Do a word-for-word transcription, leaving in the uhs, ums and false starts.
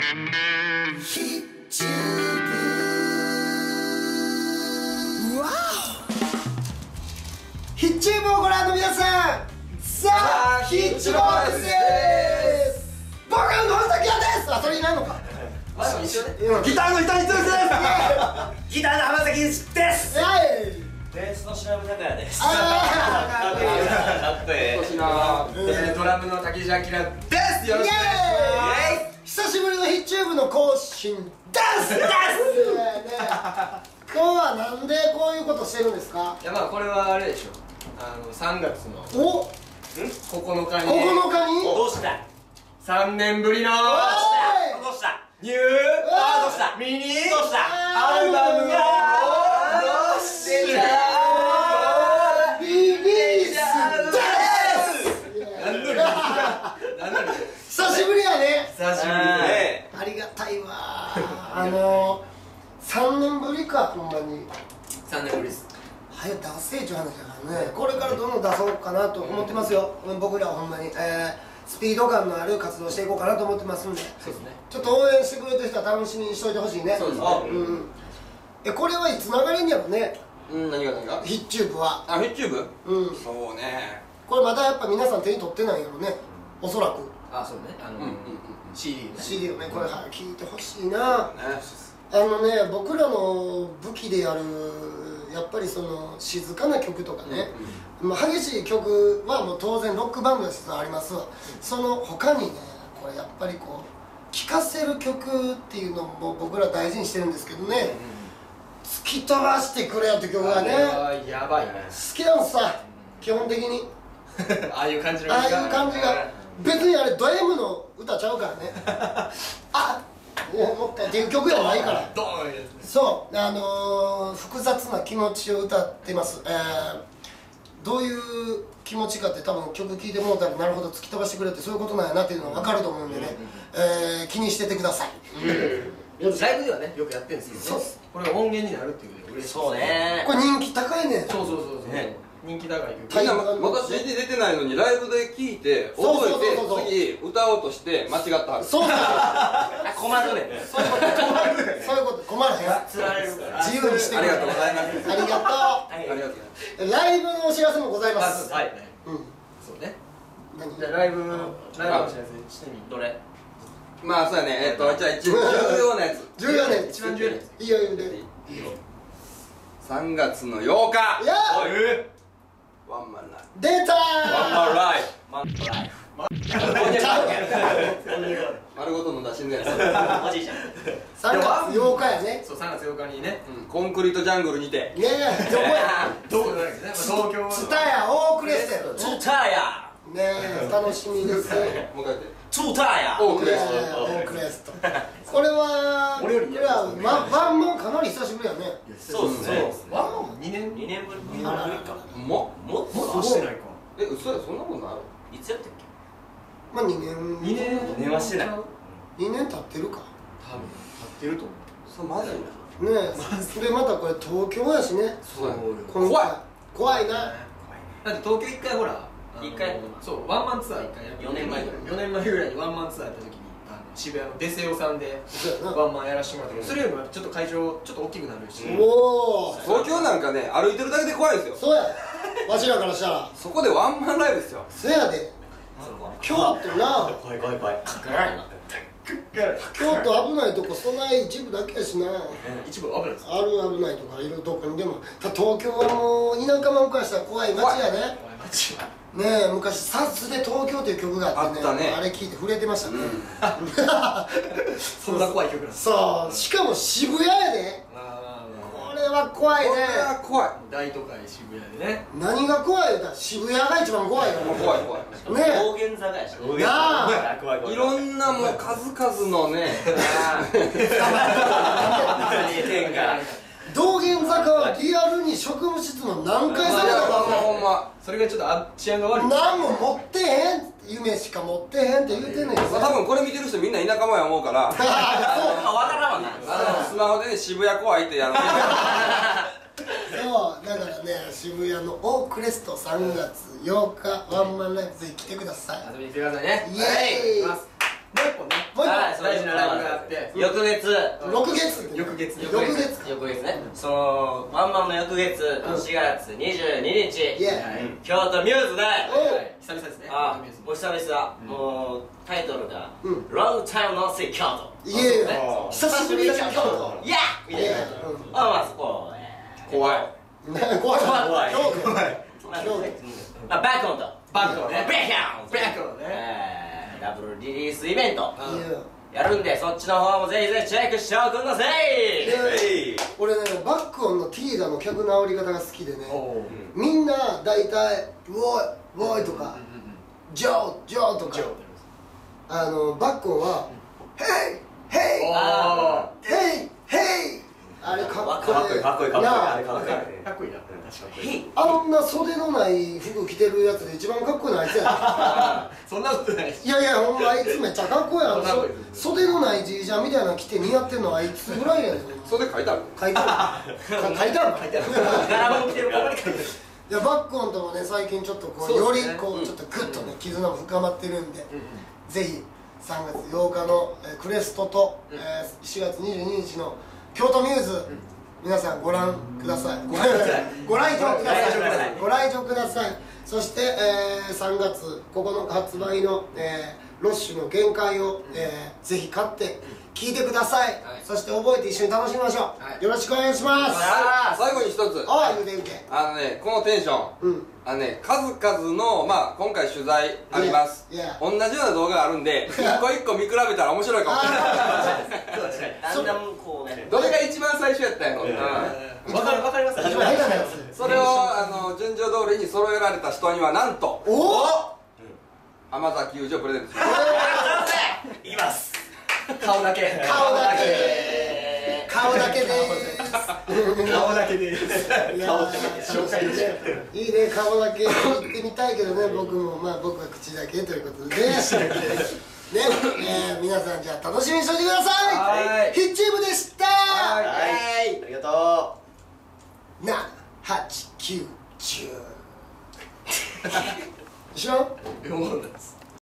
ヒッチューブをご覧の皆さん、ザ・ヒッチボックスです。僕の野崎です。あ、それいないのか。 一緒ね。 ギターの人につです。 ギターの浜崎です。ベースの白山拓也です。かっこいい。ドラムの滝地明です。よろしくお願いします。 久しぶりのヒッチューブの更新です。今日はなんでこういうことしてるんですか。 いや、まあこれはあれでしょ、あのさんがつのおここのかにここのかにどうしたさんねんぶりのどうしたニューあどうしたミニどうしたアルバムがどうしたリリースです。久しぶりやね。 久しぶりね。 ありがたいわ。あのさんねんぶりか、ほんまにさんねんぶりです。 早く出せーちゅう話だからね。これからどんどん出そうかなと思ってますよ。僕らはほんまに、えー、スピード感のある活動していこうかなと思ってますんで、 そうですね、 ちょっと応援してくれてる人は楽しみにしといてほしいね。 そうですね。 うん。え、これはいつ流れんやろね。 うん、何が何がヒッチューブは。 あ、ヒッチューブ。 うん。 そうね。 これまだやっぱ皆さん手に取ってないやろね、おそらく。 あ、そうね、あの シーディー ね。 シーディー をね、これは聴いてほしいな。あのね、僕らの武器であるやっぱりその静かな曲とかね、まあ激しい曲はもう当然ロックバンドとしてありますわ。その他にね、これやっぱりこう聴かせる曲っていうのも僕ら大事にしてるんですけどね、突き飛ばしてくれよって曲がね、 やばいね。 好きなんさ、基本的にああいう感じのああいう感じが、別にあれド M の歌ちゃうからねあっ思ったっていう曲やないから、 ドーン。 そう、あのー、複雑な気持ちを歌ってます。えー、どういう気持ちかって多分曲聴いてもうたらなるほど突き飛ばしてくれってそういうことなんやなっていうのが分かると思うんでね、えー、気にしててください。 ライブではねよくやってるんですけどね、 そうっす、 これが音源になるっていうので嬉しい。そうね、 これ人気高いねん。 そうそうそうそう、人気高い曲。 みんなまだ シーディー 出てないのにライブで聴いて覚えて次歌おうとして間違ったはる。 そうそう困るねん。 そういうこと困るそういうこと困らへん。 つられるから。 自由にしてくれ。 ありがとうございます。 ありがとありがとう。 う。ライブのお知らせもございます。 はい。 うん。 そうね。 何？ じゃあライブライブのお知らせしてみ。どれ？ まあそうやね、えっとじゃあ一番重要なやつ。 重要なやつ。 一番重要なやつ。 いいよいいよ。いいよ。 さんがつのようか。 いや。 ワンマンライブ。 出たー。 ワンマンライブ。 マンライフ。 丸ごと飲んだ死ぬやつ。 おじいちゃん。 さんがつようかやね。 そう、さんがつようかにね。 コンクリートジャングルにて。 ねえ、どこや。 どこだっけね。東京。 ツタヤオークレストやろ。 ツタヤ。 ねえ、楽しみです。 もう一回言って。 ツタヤ。 オークレスト。 オークレスト。これは、俺らワンマンかなり久しぶりやね。 そうですね。ワンマンもにねんにねんぶりか。 ももっとしてないか。 え、嘘や、そんなことある？ いつやったっけ？ まあにねん。 にねんにねんはしてない。 にねん経ってるか。 多分経ってると思う。 そう、まずいな。 ねえ、でまたこれ東京やしね。 そうや。 怖い。怖いな。 だって東京一回ほら。一回そうワンマンツアー一回やってよねんまえぐらいよねんまえぐらいにワンマンツアーやった時に渋谷のデセオさんでワンマンやらせてもらったけど、それよりもちょっと会場ちょっと大きくなるし、 おお、 東京なんかね、歩いてるだけで怖いですよ。 そうや、わしらからしたらそこでワンマンライブですよ。 そやで、京都な、 怖い怖い怖い、かからんな、 京都危ないとこそない一部だけやしな、 一部危ないです、 ある危ないとかいるとこにでも、東京はもう田舎者からしたら怖い街やね。 街はねえ、昔サッツで東京っていう曲があってね、 あったね、 あれ聴いて震えてましたね。 そんな怖い曲なんです。 そう、しかも渋谷やで、これは怖いね。 これは怖い。 大都会渋谷でね。 何が怖いよ、だ渋谷が一番怖いから。 もう怖い怖い。 ね道玄坂やし、 なあ、 いろんなもう数々のね、 道玄坂はリアルに職務質問何回されたかほんま。 それがちょっとあ治安が悪い。 何も持ってへん、夢しか持ってへんって言うてんねんけど、 多分これ見てる人みんな田舎者や思うから、 あ、わからんわな。 あのスマホでね、渋谷怖いってやる。 そう、だからね、渋谷のオークレストさんがつようかワンマンライブぜひ来てください。 遊びに来てくださいね。 イエーイ。 もう一本ね、 もう一本大事なライブが翌月翌月翌月翌月翌月ね、そのワンマンの翌月しがつにじゅうににち京都ミューズで久々ですね。 あもう久々もうタイトルが「 うん Long Time No See 京都」 いやいや久しぶりに京都いやみたいなあまあそこ怖い怖い怖い怖い京都バックオンとバックをね。 ブレイクアウトブレイクをね。 ダブルリリースイベントいやるんで、そっちの方もぜひぜひチェックしておくんなさい。 俺ねバックオンのティーダの客の煽り方が好きでねみんな大体「ウォイウォイ」とか「ジョージョー」とかあのバックオンは「ヘイヘイあヘイヘイ」あれかっこいいかっこいいかっこいいなああれかっこいいあかっこいいな。確かに。 あんな袖のない服着てるやつで一番かっこいいのあいつやそんなことない。 いやいやほんまあいつめっちゃかっこいいやろそ袖のないジージャンみたいなの着て似合ってんのあいつぐらいやねんそれ書いてある書いてある書いてある書いてある柄も着てるここに書いてる。 いやバックオンともね最近ちょっとこうよりこうちょっとグッとね絆も深まってるんでぜひさんがつようかのえークレストとえーしがつにじゅうににちの京都ミューズ皆さんご覧くださいご来場くださいご来場くださいそしてえーさんがつここのか発売のえーロッシュの限界をえーぜひ買って聴いてくださいそして覚えて一緒に楽しみましょうよろしくお願いします最後に一つああ言うて言うてあのねこのテンションうんあのね数々のまあ今回取材ありますいや同じような動画があるんで一個一個見比べたら面白いかもしれないだんだんこうねどれが一番最初やったんやろわかるわかります。 一番下手なやつそれをあの順序通りに揃えられた人にはなんとおお浜崎雄二をプレゼントしますいきます顔だけ。 顔だけ顔だけでーす顔だけで。 いやー紹介で。 いいね顔だけ言ってみたいけどね僕もまあ僕は口だけということでねね、えー、皆さんじゃあ楽しみにしておいてくださはいいヒッチームでしたはいありがとうななはちきゅうじゅう知らんよんです。